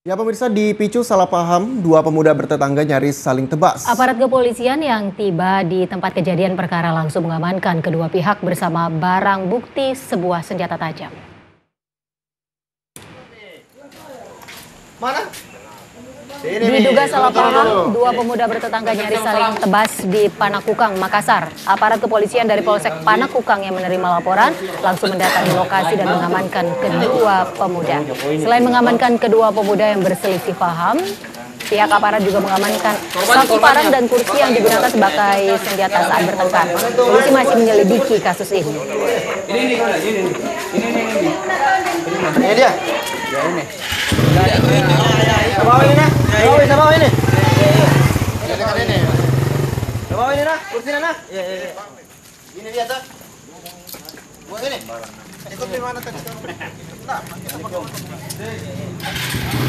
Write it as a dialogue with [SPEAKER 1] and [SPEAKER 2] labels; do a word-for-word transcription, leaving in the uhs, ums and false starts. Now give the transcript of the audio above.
[SPEAKER 1] Ya pemirsa, dipicu salah paham, dua pemuda bertetangga nyaris saling tebas.
[SPEAKER 2] Aparat kepolisian yang tiba di tempat kejadian perkara langsung mengamankan kedua pihak bersama barang bukti sebuah senjata tajam.
[SPEAKER 1] Mana?
[SPEAKER 2] Diduga salah paham, dua pemuda bertetangga nyaris saling tebas di Panakukang, Makassar. Aparat kepolisian dari Polsek Panakukang yang menerima laporan langsung mendatangi lokasi dan mengamankan kedua pemuda. Selain mengamankan kedua pemuda yang berselisih paham, pihak aparat juga mengamankan satu parang dan kursi yang digunakan sebagai senjata saat bertengkar. Polisi masih menyelidiki kasus ini.
[SPEAKER 3] Ini ini ini ini ini
[SPEAKER 1] Ini dia.
[SPEAKER 3] Ya ini.
[SPEAKER 1] Ke bawah ini nah. Ke bawah ini, bawah ini. Iya dekat ini. Ke bawah ini nah, kursinya nah. Iya iya iya. Ini dia tuh. Buat ini. Ikut di mana tadi? Nah,